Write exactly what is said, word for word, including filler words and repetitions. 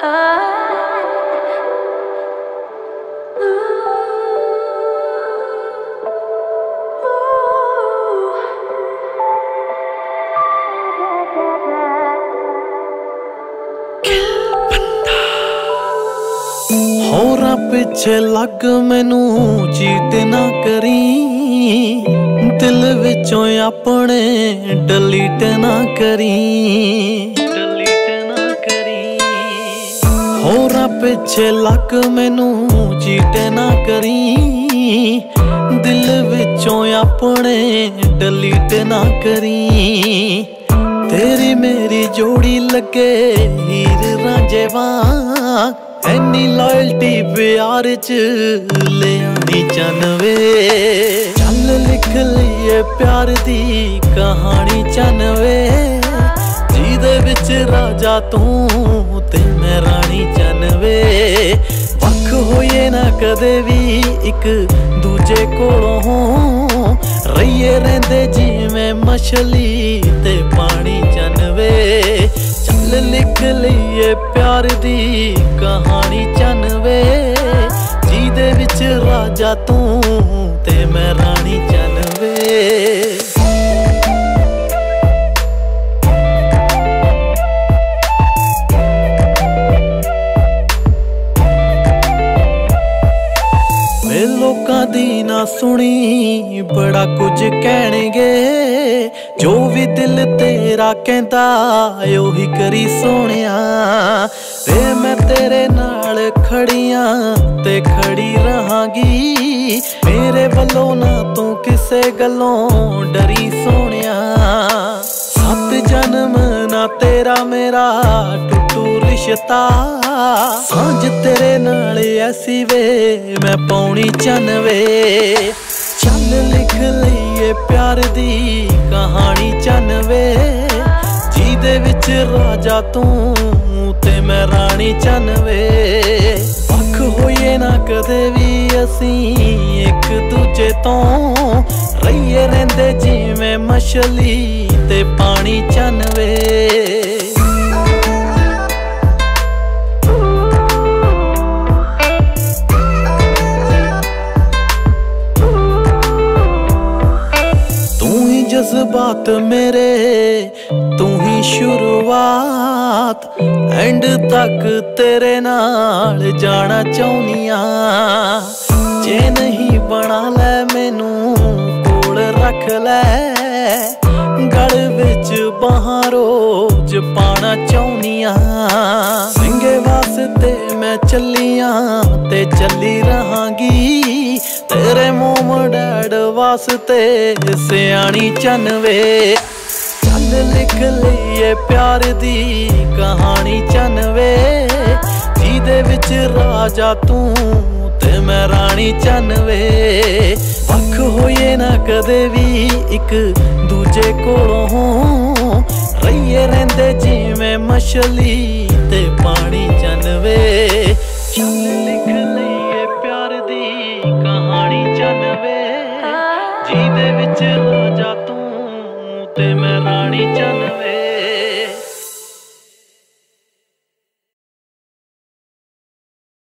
होरा पिछे लग मैनू चीट ना करी, दिल विचों अपने डिलीट ना करी, डिलीट ना करी। होरा पिछे लग मैनू चीट ना करी, दिल विचों अपने डिलीट ना करी। तेरी मेरी जोड़ी लगे हीर रांझे वांग, एनी लॉयल्टी प्यार च ले आनी चनवे। चल लिख लईए प्यार दी कहानी चनवे, जिहदे विच राजा तू ते मैं रानी चनवे। वख होइए ना कदे भी एक दूजे कोलों, रहिए रहिंदे जिवें मछली ते पानी चनवे। चल लिख लईए प्यार दी कहानी चनवे, जिहदे विच राजा तू ते मैं रानी चनवे। लोकां दी ना सुनी बड़ा कुछ कहणगे, जो भी दिल तेरा कहंदा ओही करी सोहणिया। वे मैं तेरे नाल खड़ियां ते खड़ी रहांगी, मेरे वल्लों ना तू किसे गल्लों डरी सोहणिया। सत जन्म ना तेरा मेरा टुटू रिश्ता, सांझ तेरे नाल ऐसी वे मैं पौनी चनवे। चल लिख लईए प्यार दी कहानी चनवे, जिहदे विच राजा तू ते मैं रानी चनवे। वख होइए ना कदे भी असीं एक दूजे तो, रहिए रहिंदे जिवें मछली ते पानी चनवे। जज्बात मेरे तू ही शुरुआत, एंड तक तेरे नाल जाना चाहुनिया। जे नहीं बना लै मैनू कोल रख लै, गल विच बाहां रोज पाना चाहुनिया। सिंगे वास्ते मैं चलियां ते चली रहांगी, तेरे मोम डैड वास्ते सियाणी चनवे। चल लिख लईए प्यार दी कहानी चनवे, जिहदे विच राजा तू ते मैं रानी चनवे। वख होइए ना कदे भी एक दूजे कोलों, रहिए रहिंदे जिवें मछली ते पानी चनवे। चल